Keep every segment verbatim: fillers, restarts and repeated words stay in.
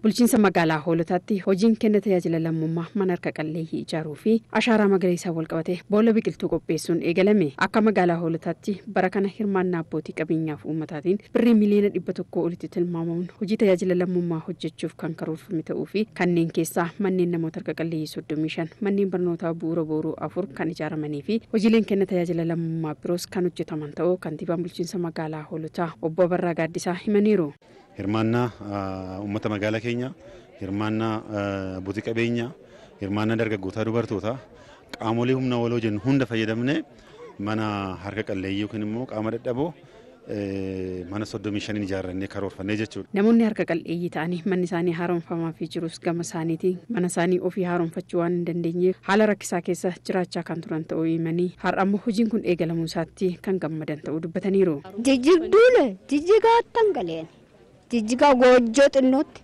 Bulchiinsa magaalaa Hoolotaatti hojiin kenna tajaajila lammummaa mana harka qalleeyyii ijaaruu fi ashaaraa magariisaa wal qabatee boolla biqiltuu qopheessuun eegalame. Akka magaalaa Hoolotaatti bara kana hirmaannaa abbootii qabeenyaaf uummataatiin birrii miliyoona dhibba tokkoo olitti tilmaamamuun hojii tajaajila lammummaa hojjechuuf kan karoorfame ta'uu fi kanneen keessaa manneen namoota harka qalleeyyii soddomii shan, manneen barnootaa bu'uura booruu afur kan ijaaramanii fi hojiileen kenna tajaajila lammummaa biroos kan hojjetaman ta'uu kantiibaan bulchiinsa magaalaa Hoolotaa obbo Abarraa Gaaddisaa himaniiru. Hirmaannaa uummata magaalaa keenya, hirmaannaa abbootii qabeenyaa, hirmaannaa dargaggootaa dubartootaa qaamolee humna waloo jennu hunda fayyadamnee mana harka qalleeyyii yookiin immoo qaama dadhaboo mana soddomii shaniin ijaarrannee karoorfannee jechuudha. Namoonni harka qalleeyyii ta'anii manni isaanii haaromfamaa fi jirus gama isaaniitiin mana isaanii ofii haaromfachuu waan hin dandeenyeef haala rakkisaa keessa jiraachaa kan turan ta'uu himanii har'a ammoo hojiin kun eegalamuu isaatti kan gammadan ta'uu dubbataniiru. Jijjigduule jijjigaattan galeen. Jijjiga ጎጆ ጥኖት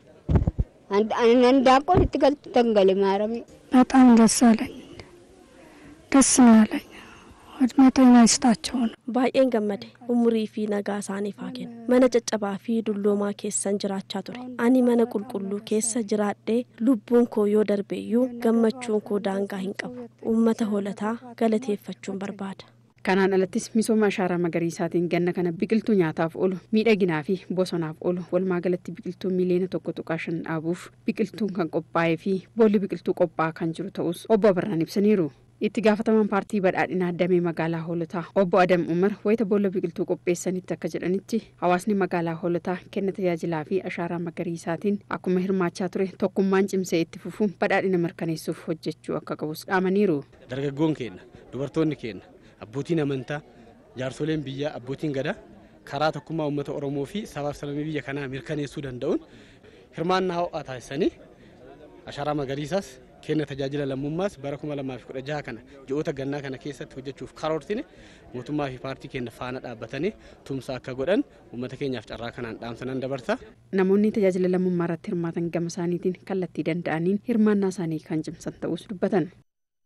አንዳቆን ትገልተን ገለ ማረም በጣም ደስ አለኝ ደስ ያለኝ ወድመተኛ ይስጣቸው ባየን ገመደ ኡምሪ ፊ ነጋ ሳኒ ፋከን መነ ጨጨባ ፊ ዱሎማ ኬሰን ጅራቻ ቱሬ አኒ መነ ቁልቁሉ ኬሰ ጅራዴ ሉቡን ኮ ዮ ደርቤዩ ገመቹን ኮ ዳንጋ ሂንቀቡ ኡመተ ሆለታ ገለቴፈቹን በርባዳ Kanaan alattis misooma ashaaraa magariisaatiin ganna kana biqiltuu nyaataaf oolu miidhaginaa fi bosonaaf oolu walumaa galatti biqiltuu miliyoona tokko tuqaa shan dhaabuuf biqiltuun kan qophaa'ee fi boolli biqiltuu qophaa'aa kan jiru ta'us obbo Abarraan ibsaniiru. Itti gaafatamaan paartii badhaadhinaa damee magaalaa Hoolotaa obbo Adam Umar wayita boolla biqiltuu qopheessanitti akka jedhanitti hawaasni magaalaa Hoolotaa kenna tajaajilaa fi ashaaraa magariisaatiin akkuma hirmaachaa ture tokkummaan cimsee itti fufuun badhaadhina mirkaneessuuf hojjechuu akka qabus dhaamaniiru. Dargaggoon keenya, dubartoonni keenya abbootiin amantaa jaarsoleen biyyaa abbootiin gadaa karaa tokkummaa uummata Oromoo fi sabaaf sablamii biyya kanaa mirkaneessuu danda'uun hirmaannaa ho'aa taasisanii ashaaraa magariisaas kenna tajaajila lammummaas bara kuma lamaa fi kudha jaha kana ji'oota gannaa kana keessatti hojjechuuf karoorsine mootummaa fi paartii keenya faana dhaabbatanii tumsa akka godhan uummata keenyaaf carraa kanaan dhaamsanan dabarsa. Namoonni tajaajila lammummaa irratti hirmaatan gama isaaniitiin kallattii danda'aniin hirmaannaa isaanii kan cimsan ta'us dubbatan.